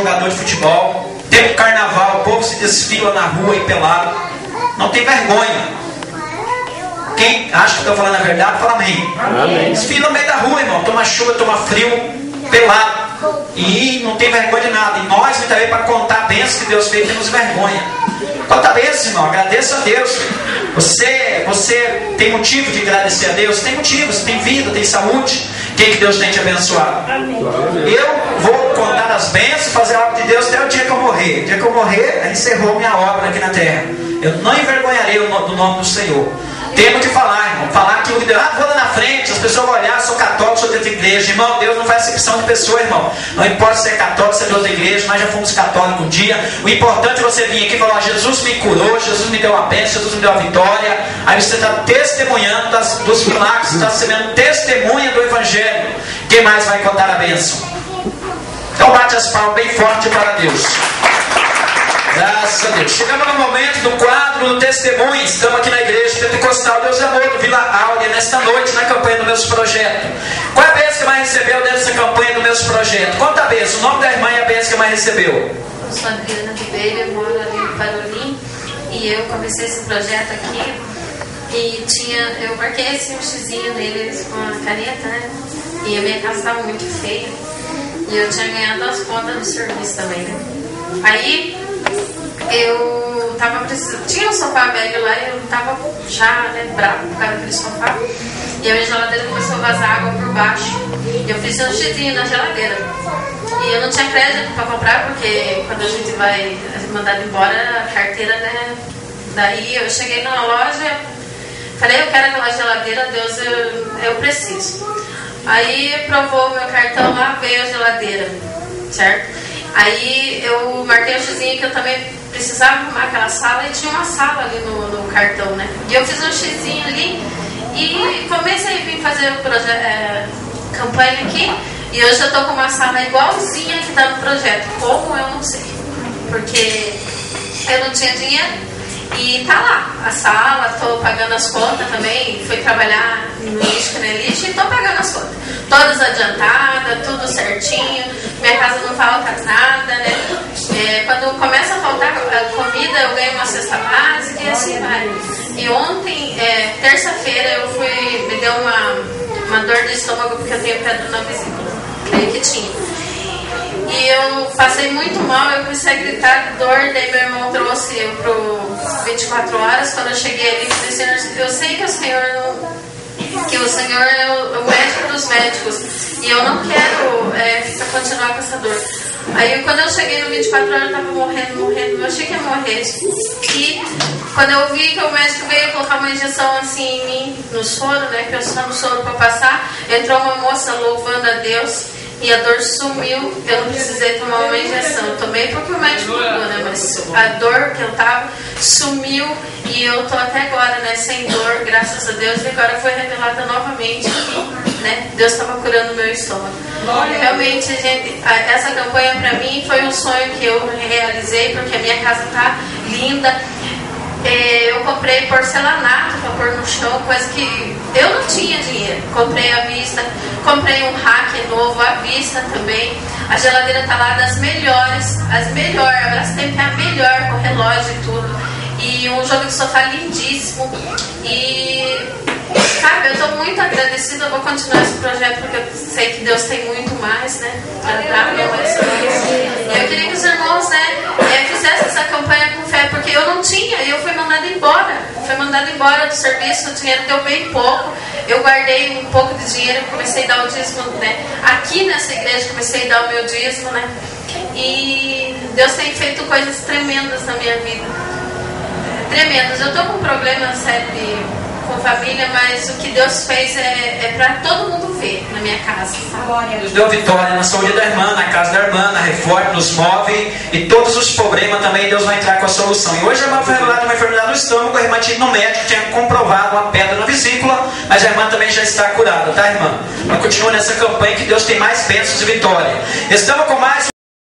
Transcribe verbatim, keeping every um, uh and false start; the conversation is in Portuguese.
jogador de futebol. Tempo carnaval, o povo se desfila na rua e pelado. Não tem vergonha. Quem acha que estou falando a verdade, fala amém. Amém. Desfila no meio da rua, irmão. Toma chuva, toma frio, pelado. E não tem vergonha de nada. E nós, muitas vezes, para contar a bênção que Deus fez, temos vergonha. Conta a bênção, irmão. Agradeça a Deus. Você, você tem motivo de agradecer a Deus? Tem motivo. Você tem vida, tem saúde. Quem que Deus tem te abençoado? Eu vou contar as bênçãos, fazer a obra de Deus até o dia que eu morrer. O dia que eu morrer, encerrou minha obra aqui na terra. Eu não envergonharei o nome do Senhor. Temos que falar, irmão. Falar aquilo que Deus. Ah, vou lá na frente, as pessoas vão olhar, sou católico, sou de outra igreja. Irmão, Deus não faz acepção de pessoa, irmão. Não importa se é católico, se é de outra igreja, nós já fomos católicos um dia. O importante é você vir aqui e falar: Jesus me curou, Jesus me deu uma bênção, Jesus me deu uma vitória. Aí você está testemunhando das, dos milagres, você está sendo testemunha do Evangelho. Quem mais vai contar a bênção? Então bate as palmas bem forte para Deus. Graças a Deus. Chegamos no momento do quadro do testemunho. Estamos aqui na igreja Pentecostal Deus é Amor do Vila Áurea nesta noite na campanha do Meus Projetos. Qual é a bênção que mais recebeu dessa campanha do Meus Projetos? Conta a bênção. O nome da irmã é a bênção que mais recebeu. Eu sou Adriana Ribeiro, eu moro ali no Parolim e eu comecei esse projeto aqui e tinha, eu marquei esse um xizinho neles com a caneta, né? E a minha casa estava muito feia e eu tinha ganhado as contas do serviço também, né? Aí eu tava precisando, tinha um sofá velho lá e eu tava já, né, bravo por causa daquele sofá. E a minha geladeira começou a vazar água por baixo. E eu fiz um xizinho na geladeira. E eu não tinha crédito para comprar, porque quando a gente vai mandar embora a carteira, né? Daí eu cheguei numa loja, falei: eu quero aquela geladeira, Deus, eu, eu preciso. Aí provou o meu cartão lá, veio a geladeira, certo? Aí eu marquei o xizinho que eu também precisava arrumar aquela sala e tinha uma sala ali no, no cartão, né? E eu fiz um xizinho ali e comecei a vir fazer o projeto, é, campanha aqui. E hoje eu tô com uma sala igualzinha que tá no projeto. Como eu não sei, porque eu não tinha dinheiro. E tá lá, a sala, tô pagando as contas também. Fui trabalhar no lixo, né, lixo, e tô pagando as contas. Todas adiantadas, tudo certinho. Minha casa não falta nada, né? É, quando começa a faltar a comida, eu ganho uma cesta básica e assim vai. E ontem, é, terça-feira, eu fui, me deu uma, uma dor de estômago porque eu tenho pedra na vesícula. Creio que tinha. E eu passei muito mal, eu comecei a gritar de dor, daí meu irmão trouxe eu pro vinte e quatro horas. Quando eu cheguei ali, eu falei: Senhor, eu sei que o Senhor não, que o Senhor é o, o médico dos médicos e eu não quero é, continuar com essa dor. Aí quando eu cheguei no vinte e quatro horas, eu tava morrendo, morrendo, eu achei que ia morrer. E quando eu vi que o médico veio colocar uma injeção assim em mim, no soro, né, que eu só no soro para passar, entrou uma moça louvando a Deus. E a dor sumiu, eu não precisei tomar uma injeção. Eu tomei porque o médico mandou, né? Mas a dor que eu tava sumiu e eu tô até agora, né? Sem dor, graças a Deus. E agora foi revelada novamente que, né? Deus estava curando o meu estômago. Realmente, gente, essa campanha pra mim foi um sonho que eu realizei, porque a minha casa tá linda. Eu comprei porcelanato para pôr no chão, coisa que eu não tinha dinheiro. Comprei à vista, comprei um rack novo à vista também. A geladeira tá lá das melhores, as melhores, a Brastemp é a melhor, com relógio e tudo. E um jogo de sofá lindíssimo. E, sabe, eu tô muito agradecida, eu vou continuar esse projeto porque eu sei que Deus tem muito mais, né? Pra dar minha E eu queria que os irmãos, né, fizessem essa campanha com fé, porque eu não tinha, e eu fui mandada embora. Fui mandada embora do serviço, o dinheiro deu bem pouco. Eu guardei um pouco de dinheiro, comecei a dar o dízimo, né? Aqui nessa igreja comecei a dar o meu dízimo, né? E Deus tem feito coisas tremendas na minha vida. Tremendas. Eu tô com um problema sério de com família, mas o que Deus fez é, é para todo mundo ver na minha casa. Deus deu vitória na saúde da irmã, na casa da irmã, na reforma, nos móveis e todos os problemas também Deus vai entrar com a solução. E hoje a irmã foi revelada uma enfermidade no estômago, a irmã tinha no médico, tinha comprovado uma pedra na vesícula, mas a irmã também já está curada, tá, irmã? Mas continua nessa campanha que Deus tem mais bênçãos e vitória. Estamos com mais